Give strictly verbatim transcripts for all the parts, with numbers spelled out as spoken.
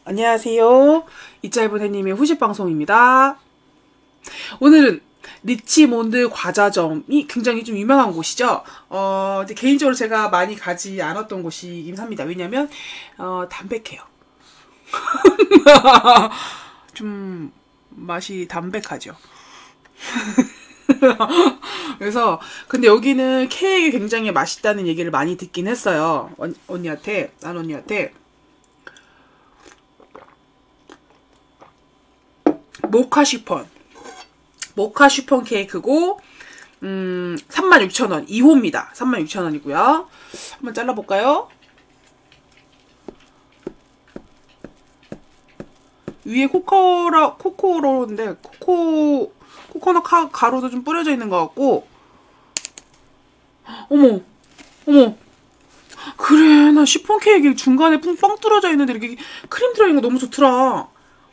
안녕하세요. 이짤부대님의 후식방송입니다. 오늘은 리치몬드 과자점이 굉장히 좀 유명한 곳이죠. 어, 근데 개인적으로 제가 많이 가지 않았던 곳이긴 합니다. 왜냐면, 어, 담백해요. 좀, 맛이 담백하죠. 그래서, 근데 여기는 케이크 굉장히 맛있다는 얘기를 많이 듣긴 했어요. 언, 언니한테, 난 언니한테. 모카 쉬폰. 모카 쉬폰 케이크고, 음, 삼만 육천 원. 이 호입니다. 삼만 육천 원이고요. 한번 잘라볼까요? 위에 코코라, 코코로인데, 코코, 코코넛 가, 가루도 좀 뿌려져 있는 것 같고, 어머, 어머. 그래, 나 쉬폰 케이크 중간에 뿡빵 뚫어져 있는데 이렇게 크림 들어있는 거 너무 좋더라.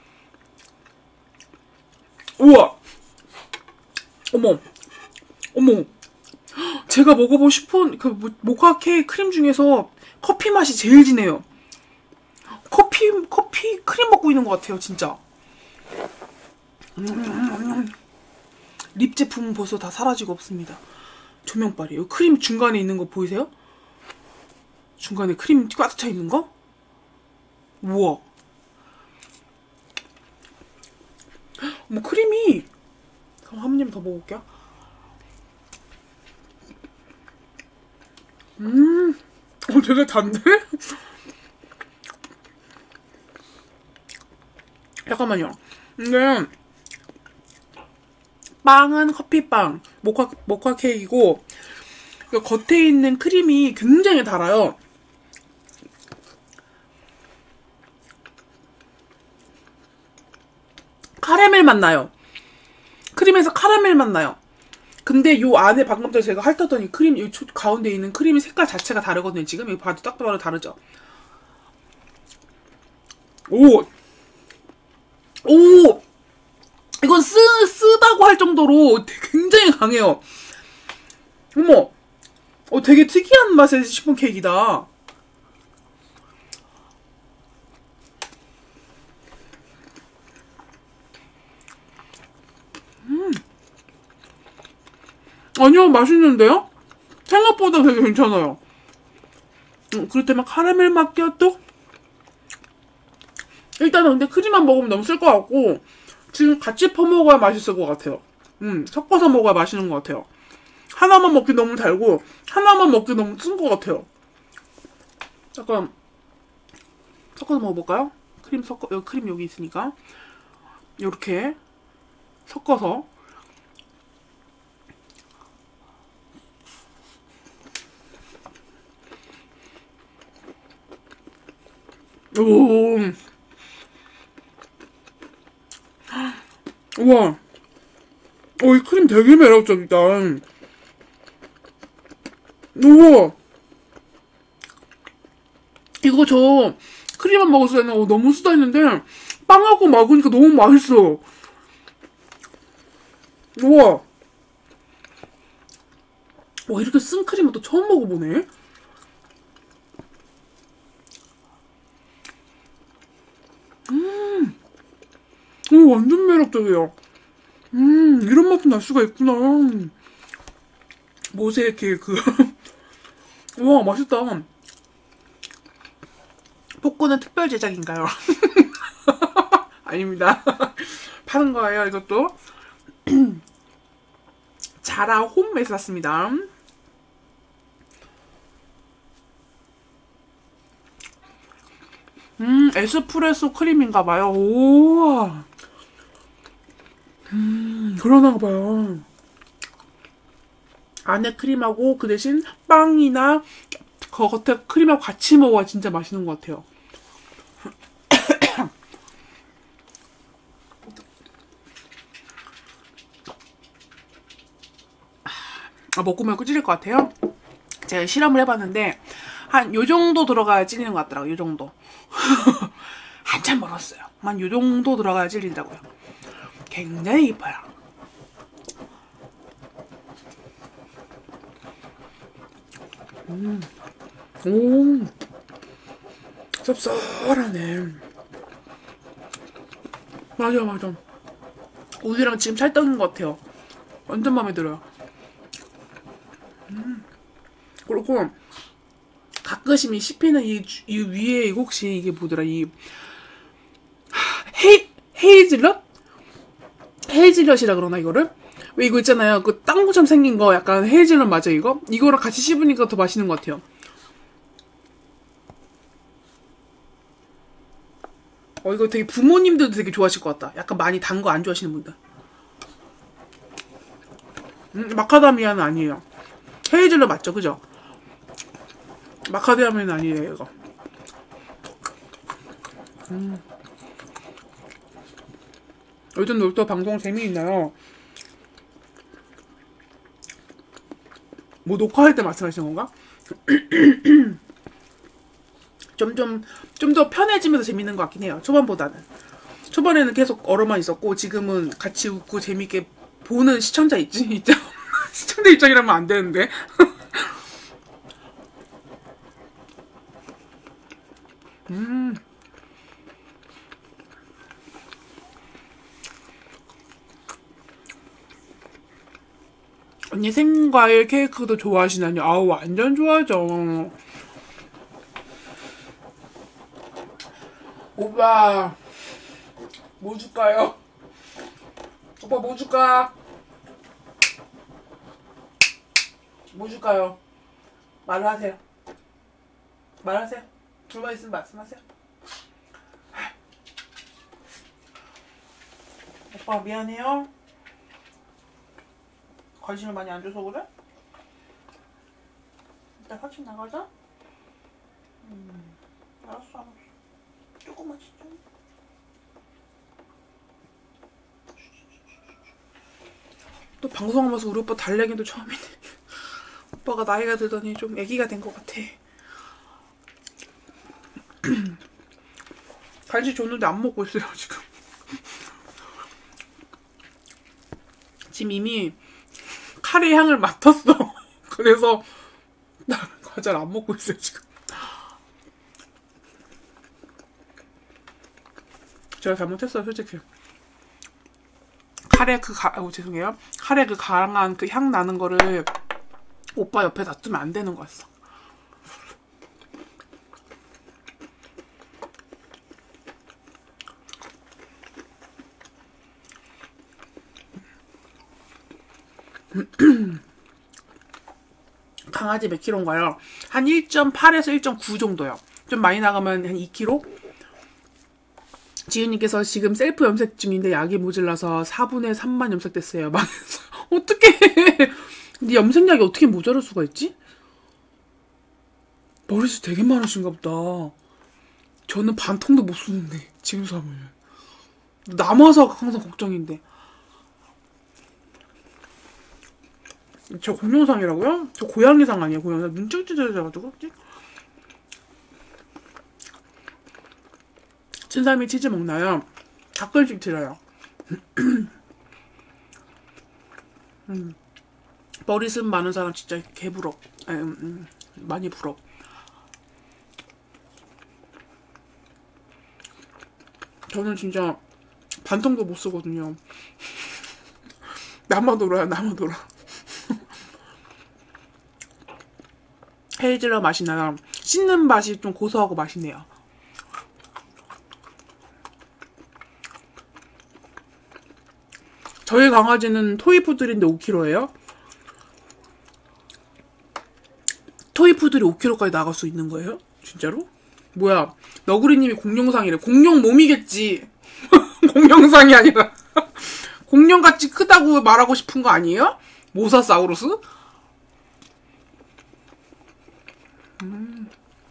우와! 어머, 어머. 제가 먹어본 쉬폰, 그, 모카 케이크 크림 중에서 커피 맛이 제일 진해요. 커피, 커피 크림 먹고 있는 것 같아요, 진짜. 립 제품은 벌써 다 사라지고 없습니다. 조명빨이에요. 크림 중간에 있는 거 보이세요? 중간에 크림 꽉 차 있는 거? 우와. 뭐 크림이, 그럼 한 입 더 먹어볼게요. 음, 어, 되게 단데? 잠깐만요. 근데 빵은 커피빵, 모카, 모카 케이크이고 겉에 있는 크림이 굉장히 달아요. 카라멜 맛 나요. 크림에서 카라멜 맛 나요. 근데 요 안에 방금 전에 제가 핥았더니 크림, 이 가운데 있는 크림의 색깔 자체가 다르거든요. 지금 이거 봐도 딱 봐도 다르죠. 오! 오! 이건 쓰, 쓰다고 할 정도로 굉장히 강해요. 어머! 어, 되게 특이한 맛의 시폰 케이크이다. 음. 아니요, 맛있는데요? 생각보다 되게 괜찮아요. 음, 그렇다면 카라멜 마끼아또? 일단은 근데 크림만 먹으면 너무 쓸 것 같고, 지금 같이 퍼먹어야 맛있을 것 같아요. 음, 섞어서 먹어야 맛있는 것 같아요. 하나만 먹기 너무 달고, 하나만 먹기 너무 쓴 것 같아요. 잠깐, 섞어서 먹어볼까요? 크림 섞어, 여기 크림 여기 있으니까. 이렇게 섞어서. 오. 우와. 어, 이 크림 되게 매력적이다. 우와. 이거 저 크림만 먹었을 때는 어, 너무 쓰다 했는데 빵하고 먹으니까 너무 맛있어. 우와. 와, 이렇게 쓴 크림은 또 처음 먹어보네. 음. 오, 완전 매력적이에요. 음, 이런 맛도 날 수가 있구나. 모세 케이크. 우와, 맛있다. 복구는 특별 제작인가요? 아닙니다. 파는 거예요, 이것도. 자라 홈에서 샀습니다. 음, 에스프레소 크림인가봐요. 오. 음, 그러나봐요. 안에 크림하고 그 대신 빵이나 그 겉에 크림하고 같이 먹어야 진짜 맛있는 것 같아요. 아, 먹고 보면 찔릴 것 같아요. 제가 실험을 해봤는데 한 요 정도 들어가야 찔리는 것 같더라고요. 요 정도. 한참 멀었어요. 한 요 정도 들어가야 찔리더라고요. 굉장히 깊어요. 음. 오. 쌉쌀하네. 맞아, 맞아. 우유랑 지금 찰떡인 것 같아요. 완전 마음에 들어요. 음. 그리고 가끔씩 이 씹히는 이, 이 위에 혹시 이게 뭐더라, 이 헤이, 헤이즐넛? 헤이즐넛이라 그러나 이거를? 왜 이거 있잖아요. 그 땅콩처럼 생긴 거 약간 헤이즐넛 맞아 이거? 이거랑 같이 씹으니까 더 맛있는 것 같아요. 어 이거 되게 부모님들도 되게 좋아하실 것 같다. 약간 많이 단 거 안 좋아하시는 분들. 음, 마카다미아는 아니에요. 헤이즐넛 맞죠? 그죠? 마카다미아는 아니에요 이거. 음. 요즘 놀토 방송 재미있나요? 뭐 녹화할 때 말씀하시는 건가? 좀 좀 좀 더 편해지면서 재밌는 것 같긴 해요. 초반보다는. 초반에는 계속 얼어만 있었고 지금은 같이 웃고 재밌게 보는 시청자 있지? 있죠? 시청자 입장이라면 안 되는데. 음. 언니 생과일 케이크도 좋아하시나요? 아우 완전 좋아하죠. 오빠 뭐 줄까요? 오빠 뭐 줄까? 뭐 줄까요? 말하세요. 말하세요. 불만 있으면 말씀하세요. 오빠 미안해요. 관심을 많이 안 줘서 그래? 일단 사진 나가자. 음, 알았어, 알았어. 조금만 진짜. 또 방송하면서 우리 오빠 달래기도 처음이네. 오빠가 나이가 들더니 좀 애기가 된 것 같아. 간식 줬는데 안 먹고 있어요 지금. 지금 이미 카레 향을 맡았어. 그래서 나 과자를 안 먹고 있어요 지금. 제가 잘못했어요 솔직히. 카레 그 가, 어, 죄송해요. 카레 그 강한 그 향 나는 거를 오빠 옆에 놔두면 안 되는 거였어. 강아지 몇 킬로인가요? 한 일 점 팔에서 일 점 구 정도요. 좀 많이 나가면 한 이 킬로그램? 지윤님께서 지금 셀프 염색 중인데 약이 모자라서 사분의 삼만 염색됐어요. 망했어요. 어떡해. 근데 염색약이 어떻게 모자랄 수가 있지? 머리숱 되게 많으신가 보다. 저는 반통도 못 쓰는데 지금 사면 남아서 항상 걱정인데. 저 공룡상이라고요? 저 고양이상 아니에요? 고양이 눈 찔찔해져가지고. 춘삼이 치즈 먹나요? 가끔씩 들어요. 음. 머리숱 많은 사람 진짜 개부럽. 음, 음, 많이 부럽. 저는 진짜 반통도 못 쓰거든요. 나만 놀아요, 나만 놀아. 헤이즐넛 맛이 나요. 씹는 맛이 좀 고소하고 맛있네요. 저희 강아지는 토이푸들인데 오 킬로그램예요. 토이푸들이 오 킬로그램까지 나갈 수 있는 거예요? 진짜로? 뭐야, 너구리님이 공룡상이래. 공룡 몸이겠지. 공룡상이 아니라 공룡같이 크다고 말하고 싶은 거 아니에요? 모사사우루스? 음.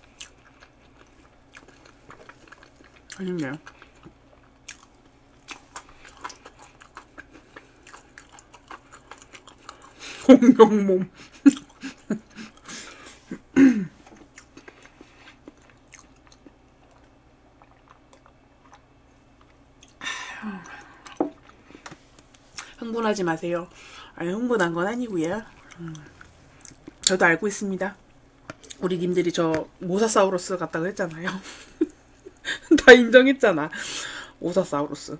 아쉽네요. 공룡몸. 흥분하지 마세요. 아니, 흥분한 건 아니고요. 음. 저도 알고 있습니다. 우리 님들이 저 모사사우루스 같다고 했잖아요. 다 인정했잖아. 오사사우루스.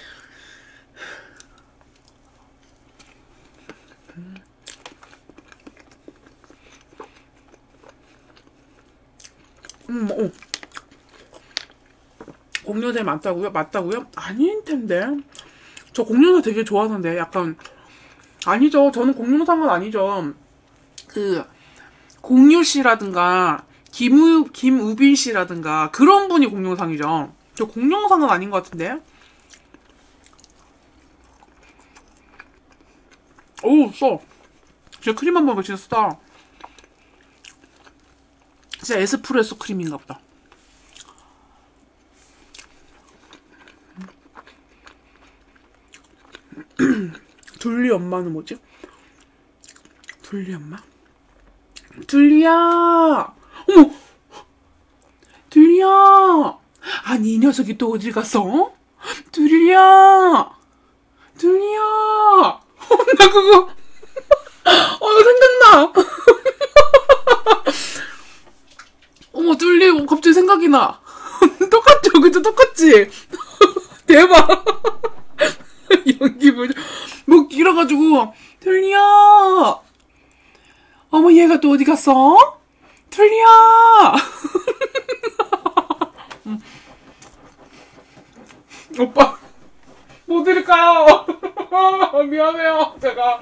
음, 어. 공룡살 맞다고요? 맞다고요? 아닌 텐데. 저 공룡살 되게 좋아하는데 약간 아니죠. 저는 공룡상은 아니죠. 그 공유 씨라든가 김우 김우빈 씨라든가 그런 분이 공룡상이죠. 저 공룡상은 아닌 것 같은데. 오, 써. 진짜 크림 한 번 먹으면 진짜 쓰다. 진짜 에스프레소 크림인가 보다. 둘리 엄마는 뭐지? 둘리 엄마? 둘리야! 어머! 둘리야! 아니, 이 녀석이 또 어디 갔어? 둘리야! 둘리야! 어, 나 그거, 어, 생각나! 어머, 둘리, 갑자기 생각이 나. 똑같죠? 그죠? 똑같지? 대박! 연기 뭐지? 목 길어가지고, 둘리야! 어머, 얘가 또 어디 갔어? 둘리야! 오빠, 뭐 드릴까요? 미안해요, 제가.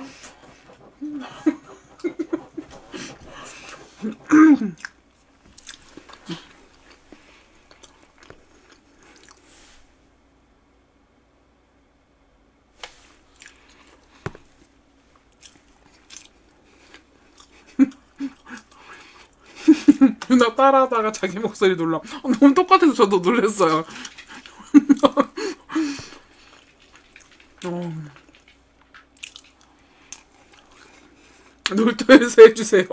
누나 따라하다가 자기 목소리 놀라. 너무 똑같아서 저도 놀랐어요. 어. 놀토에서 해주세요.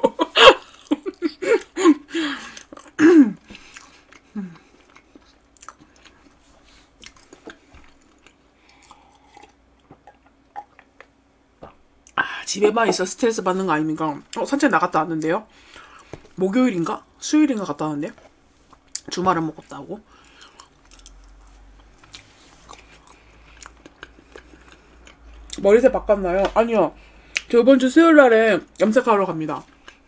아, 집에만 있어 스트레스 받는 거 아닙니까? 어, 산책 나갔다 왔는데요. 목요일인가? 수요일인가 갔다 왔는데 주말은 먹었다고. 머리색 바꿨나요? 아니요. 저 이번 주 수요일 날에 염색하러 갑니다.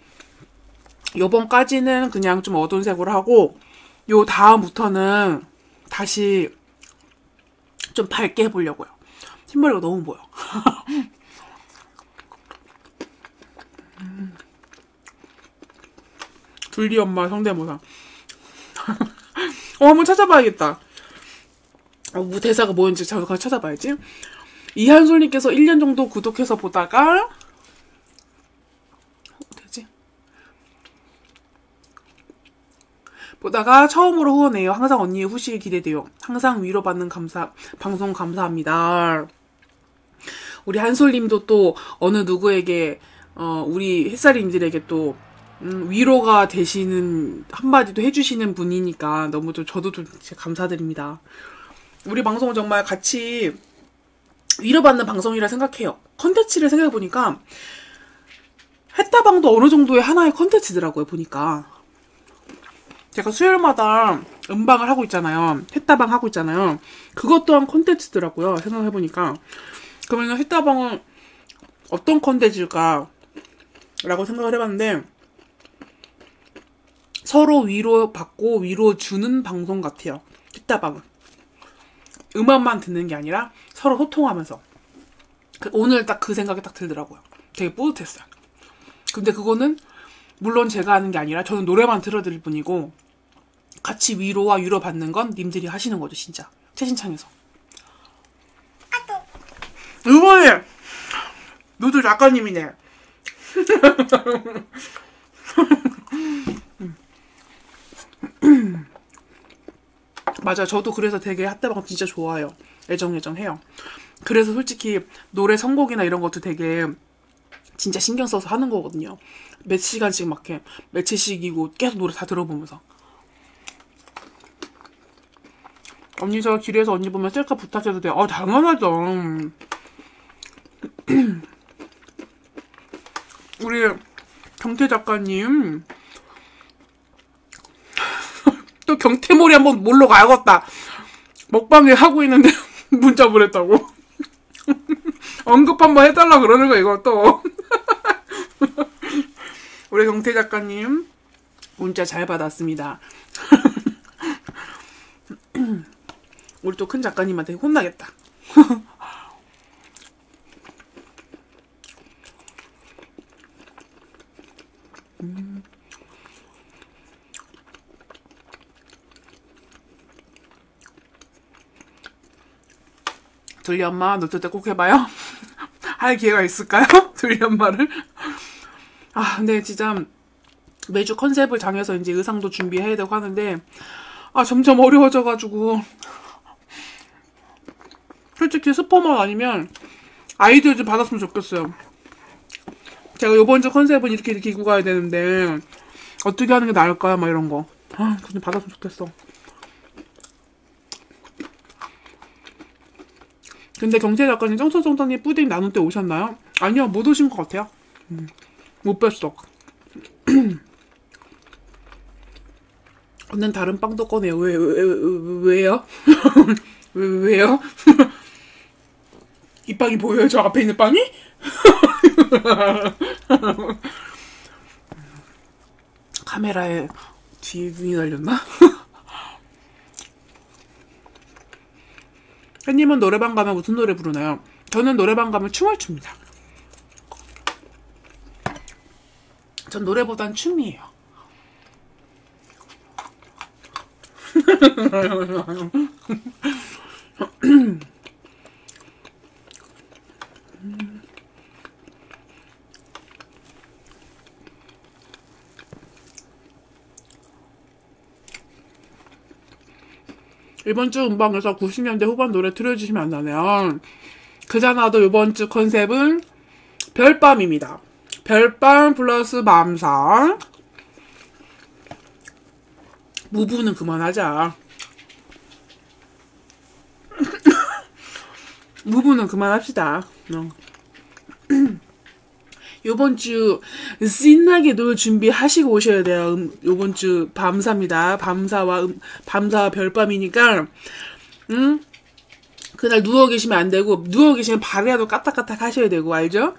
요번까지는 그냥 좀 어두운 색으로 하고 요 다음부터는 다시 좀 밝게 해보려고요. 흰머리가 너무 보여. 음. 둘리 엄마 성대모사. 어, 한번 찾아봐야겠다. 어, 뭐 대사가 뭐였는지 잠깐 찾아봐야지. 이한솔님께서 일 년 정도 구독해서 보다가 어디지? 보다가 처음으로 후원해요. 항상 언니의 후식이 기대돼요. 항상 위로받는 감사 방송 감사합니다. 우리 한솔님도 또 어느 누구에게 어, 우리 햇살님들에게 또 음, 위로가 되시는 한마디도 해주시는 분이니까 너무 좀 저도 좀 진짜 감사드립니다. 우리 방송은 정말 같이 위로받는 방송이라 생각해요. 컨텐츠를 생각해보니까 햇다방도 어느 정도의 하나의 컨텐츠더라고요. 보니까 제가 수요일마다 음방을 하고 있잖아요. 햇다방 하고 있잖아요. 그것 또한 컨텐츠더라고요. 생각해보니까. 그러면 햇다방은 어떤 컨텐츠일까 라고 생각을 해봤는데 서로 위로받고 위로주는 방송 같아요. 햇다방은 음악만 듣는 게 아니라 서로 소통하면서. 오늘 딱 그 생각이 딱 들더라고요. 되게 뿌듯했어요. 근데 그거는 물론 제가 하는 게 아니라 저는 노래만 틀어드릴 뿐이고 같이 위로와 위로받는 건 님들이 하시는 거죠. 진짜 채팅창에서. 이번에 누드 작가님이네. 맞아. 저도 그래서 되게 핫다방 진짜 좋아해요. 애정애정해요. 그래서 솔직히 노래 선곡이나 이런 것도 되게 진짜 신경 써서 하는 거거든요. 몇 시간씩 막 이렇게 며칠씩이고 계속 노래 다 들어보면서. 언니 저 길에서 언니 보면 셀카 부탁해도 돼요? 아 당연하죠. 우리 경태 작가님 또 경태몰이 한번 몰러 가야겠다. 먹방에 하고 있는데 문자 보냈다고. 언급 한번 해달라 그러는 거 이거 또. 우리 경태 작가님 문자 잘 받았습니다. 우리 또 큰 작가님한테 혼나겠다. 음. 둘리 엄마 노트 때 꼭 해봐요. 할 기회가 있을까요? 둘리 엄마를. 아 근데 진짜 매주 컨셉을 정해서 이제 의상도 준비해야 되고 하는데 아 점점 어려워져가지고 솔직히 스포만 아니면 아이디어 좀 받았으면 좋겠어요. 제가 요번 주 컨셉은 이렇게 이렇게 입고 가야 되는데 어떻게 하는 게 나을까요? 막 이런 거. 아, 좀 받았으면 좋겠어. 근데 경태 작가님 정서정당님 뿌딩 나눌 때 오셨나요? 아니요, 못 오신 것 같아요. 음, 못 뵀어. 오늘 다른 빵도 꺼내요. 왜, 왜, 왜, 왜요? 왜, 왜요? 이 빵이 보여요? 저 앞에 있는 빵이? 카메라에 뒤에 눈이 달렸나? 햇님은 노래방 가면 무슨 노래 부르나요? 저는 노래방 가면 춤을 춥니다. 전 노래보단 춤이에요. 이번 주 음방에서 구십 년대 후반 노래 틀어주시면 안 나네요. 그자나도 이번 주 컨셉은 별밤입니다. 별밤 플러스 맘상. 무부는 그만하자. 무부는 그만합시다. 어. 요번 주 신나게 놀 준비하시고 오셔야 돼요. 음, 요번 주 밤사입니다. 밤사와 음, 밤사와 별밤이니까 음? 그날 누워 계시면 안 되고 누워 계시면 발이라도 까딱까딱 하셔야 되고 알죠?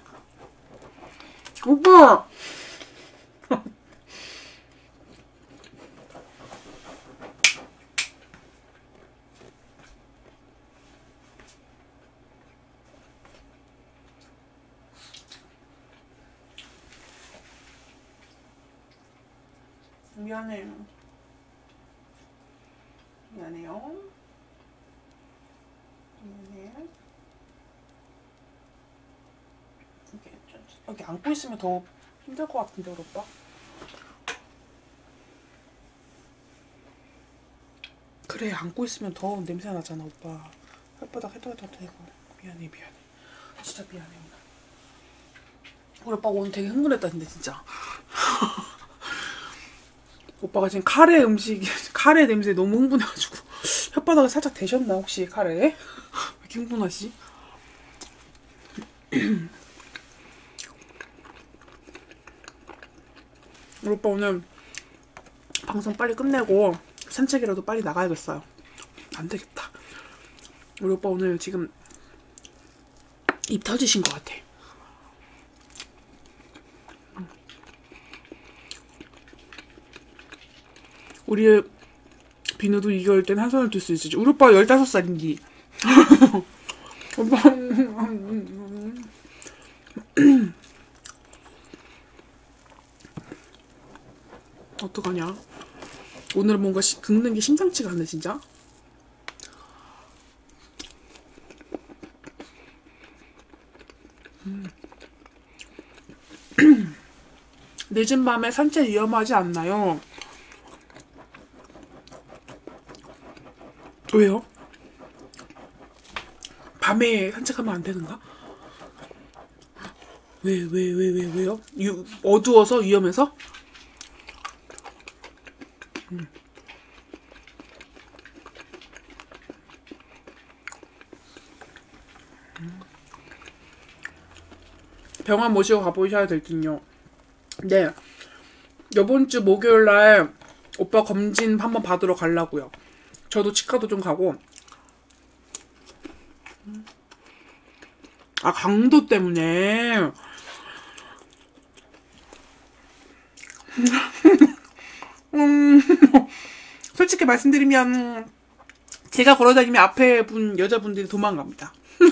오빠! 미안해요. 미안해요. 미안해. 이렇게, 여기 안고 있으면 더 힘들 것 같은데, 우리 오빠? 그래, 안고 있으면 더 냄새 나잖아, 오빠. 혓바닥 해도 되고. 미안해, 미안해. 진짜 미안해, 오늘. 우리 오빠 오늘 되게 흥분했다, 근데 진짜. 오빠가 지금 카레 음식, 카레 냄새 너무 흥분해가지고 혓바닥을 살짝 대셨나 혹시 카레? 왜 이렇게 흥분하시지? 우리 오빠 오늘 방송 빨리 끝내고 산책이라도 빨리 나가야겠어요. 안 되겠다. 우리 오빠 오늘 지금 입 터지신 것 같아. 우리 비누도 이겨올 땐 한 손을 들 수 있을지. 우리 오빠 열다섯 살인데. 오빠. 어떡하냐. 오늘 뭔가 시, 긁는 게 심상치가 않네, 진짜. 음. 늦은 밤에 산책 위험하지 않나요? 왜요? 밤에 산책하면 안 되는가? 왜, 왜, 왜, 왜, 왜요? 유, 어두워서? 위험해서? 음. 음. 병원 모시고 가보셔야 될 듯요. 네. 이번 주 목요일날 오빠 검진 한번 받으러 가려고요. 저도 치과도 좀 가고 아, 강도 때문에. 음, 솔직히 말씀드리면 제가 걸어다니면 앞에 분 여자분들이 도망갑니다.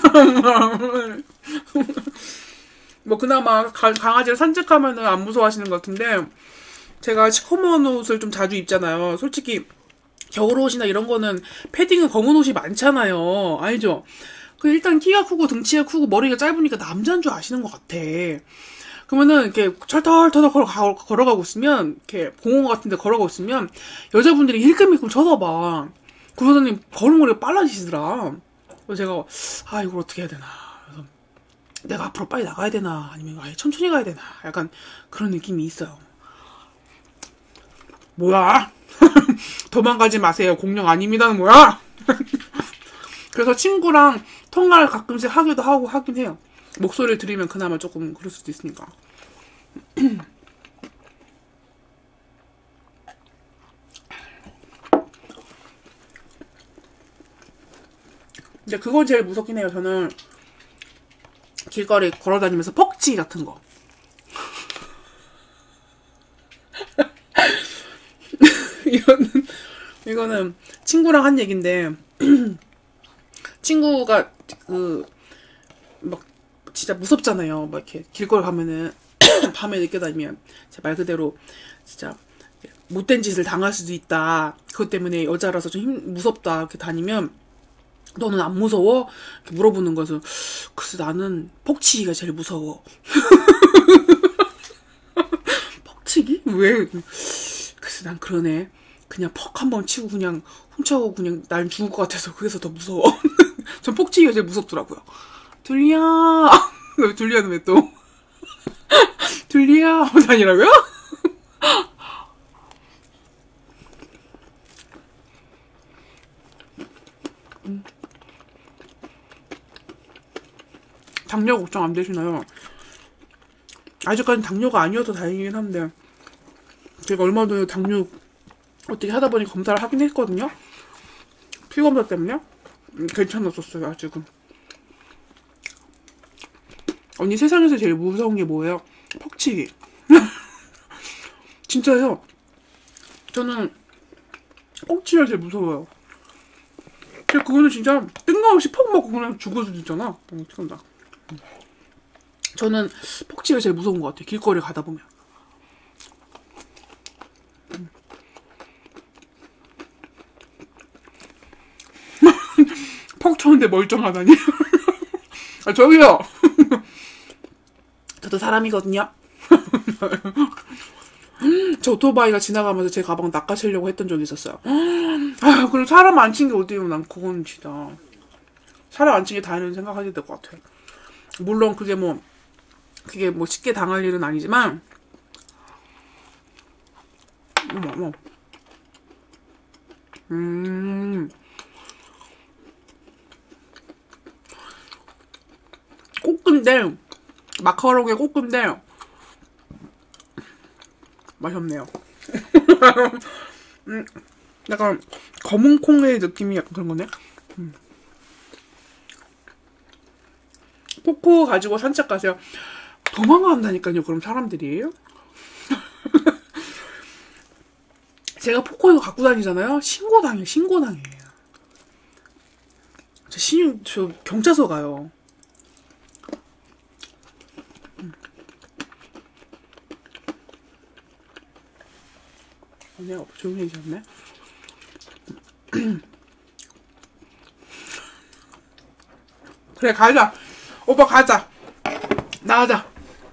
뭐 그나마 가, 강아지를 산책하면은 안 무서워하시는 것 같은데, 제가 시커먼 옷을 좀 자주 입잖아요. 솔직히 겨울옷이나 이런 거는 패딩은 검은 옷이 많잖아요. 알죠? 그 일단 키가 크고 등치가 크고 머리가 짧으니까 남자인 줄 아시는 것 같아. 그러면은 이렇게 철털털 걸어가, 걸어가고 있으면, 이렇게 공원 같은 데 걸어가고 있으면 여자분들이 힐끔힐끔 쳐다봐. 그러더니 걸음걸이가 빨라지시더라. 그래서 제가 아 이걸 어떻게 해야 되나. 그래서 내가 앞으로 빨리 나가야 되나 아니면 아예 천천히 가야 되나, 약간 그런 느낌이 있어요. 뭐야? 도망가지 마세요. 공룡 아닙니다는 뭐야? 그래서 친구랑 통화를 가끔씩 하기도 하고 하긴 해요. 목소리를 들으면 그나마 조금 그럴 수도 있으니까. 이제 그건 제일 무섭긴 해요. 저는 길거리 걸어다니면서 퍽치 같은 거. 이거는 이거는 친구랑 한 얘긴데, 친구가 그 막 진짜 무섭잖아요. 막 이렇게 길거리 가면은 밤에 늦게 다니면 말 그대로 진짜 못된 짓을 당할 수도 있다. 그것 때문에 여자라서 좀 힘, 무섭다. 이렇게 다니면 너는 안 무서워? 이렇게 물어보는 거여서 글쎄 나는 폭치기가 제일 무서워. 폭치기? 왜? 글쎄 난 그러네. 그냥 퍽 한번 치고 그냥 훔쳐가고 그냥 날 죽을 것 같아서 그래서 더 무서워. 전 폭치기가 제일 무섭더라고요. 둘리야. 둘리야는 왜 또? 둘리야 하고 다니라고요? 음. 당뇨 걱정 안 되시나요? 아직까지 당뇨가 아니어서 다행이긴 한데, 제가 얼마 전에 당뇨 어떻게 하다 보니 검사를 하긴 했거든요. 피 검사 때문에 음, 괜찮았었어요. 아직은. 언니 세상에서 제일 무서운 게 뭐예요? 퍽치기. 진짜요. 저는 퍽치기가 제일 무서워요. 근데 그거는 진짜 뜬금없이 퍽 먹고 그냥 죽을 수도 있잖아. 어떻게 한다. 저는 폭치가 제일 무서운 것 같아요. 길거리 가다 보면. 음. 퍽 쳤는데 멀쩡하다니. 아, 저기요. 저도 사람이거든요. 저 오토바이가 지나가면서 제 가방 낚아채려고 했던 적이 있었어요. 아, 그럼 사람 안 친 게 어디요? 난 그건 진짜 사람 안 친 게 다행이라는 생각하게 될 것 같아요. 물론 그게 뭐 그게 뭐 쉽게 당할 일은 아니지만, 어머 어머, 음, 꽃근데 마카롱의 꽃근데 맛이 없네요. 음, 약간 검은 콩의 느낌이 약간 그런 거네. 음. 포코 가지고 산책 가세요. 도망간다니까요. 그럼 사람들이. 제가 포코 이거 갖고 다니잖아요. 신고당해요. 신고당해. 저 신, 저 경찰서 가요. 음. 내가 조용히 해주셨네. 그래, 가자. 오빠 가자. 나가자.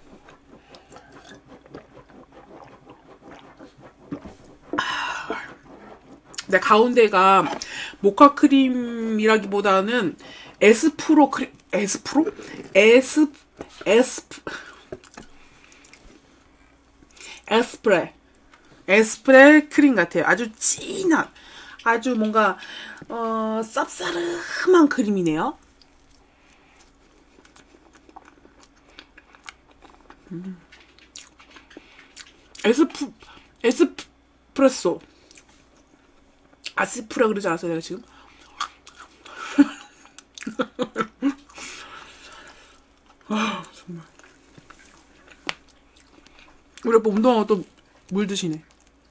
내 가운데가 모카 크림이라기보다는 에스프로 크림, 에스프로? 에스, 에스프, 에스프레. 에스프레 크림 같아요. 아주 진한, 아주 뭔가, 어, 쌉싸름한 크림이네요. 음. 에스프, 에스프레소. 아스프라 그러지 않았어요, 내가 지금? 우리 오빠 운동하고 또 물 드시네.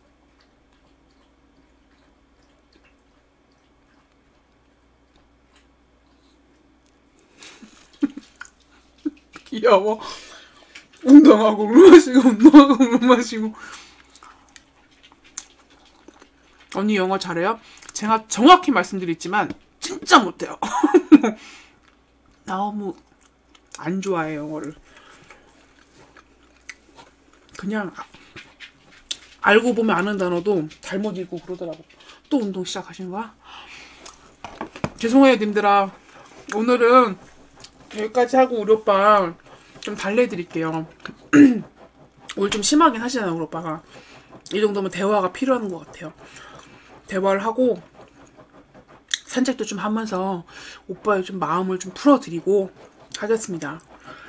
귀여워. 운동하고 물 마시고 운동하고 물 마시고. 언니 영어 잘해요? 제가 정확히 말씀드리지만 진짜 못해요. 너무 안 좋아해 영어를. 그냥 알고 보면 아는 단어도 잘못 읽고 그러더라고. 또 운동 시작하신 거야? 죄송해요 님들아. 오늘은 여기까지 하고 우리 오빠 좀 달래드릴게요. 오늘 좀 심하긴 하시잖아요 우리 오빠가. 이 정도면 대화가 필요한 것 같아요. 대화를 하고 산책도 좀 하면서 오빠의 좀 마음을 좀 풀어드리고 하겠습니다.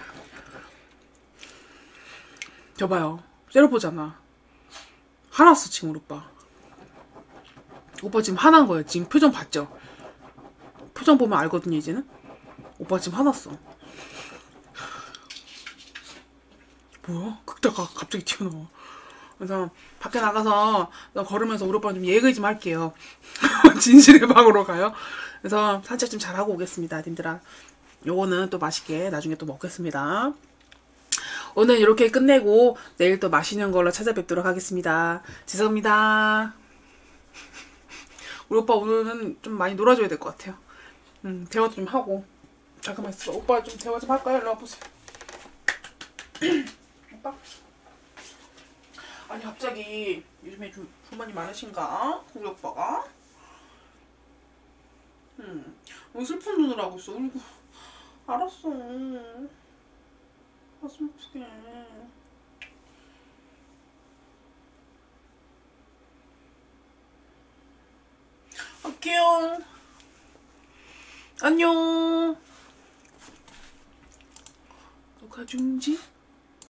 저봐요. 때려보잖아. 화났어 지금 우리 오빠. 오빠 지금 화난 거예요. 지금 표정 봤죠? 표정 보면 알거든요 이제는. 오빠 지금 화났어. 뭐야? 극다가 갑자기 튀어나와. 그래서 밖에 나가서 걸으면서 우리 오빠는 좀 얘기 좀 할게요. 진실의 방으로 가요. 그래서 산책 좀 잘하고 오겠습니다 님들아. 요거는 또 맛있게 나중에 또 먹겠습니다. 오늘 이렇게 끝내고 내일 또 맛있는 걸로 찾아뵙도록 하겠습니다. 죄송합니다. 우리 오빠 오늘은 좀 많이 놀아줘야 될 것 같아요. 음, 대화도 좀 하고. 잠깐만 있어. 오빠 좀 대화 좀 할까요? 일로 와보세요. 오빠? 아니 갑자기 요즘에 좀 불만이 많으신가? 우리 오빠가? 음, 왜 슬픈 눈을 하고 있어? 울고. 알았어. 가슴 아프게. 할게요. 안녕. 녹화 중지?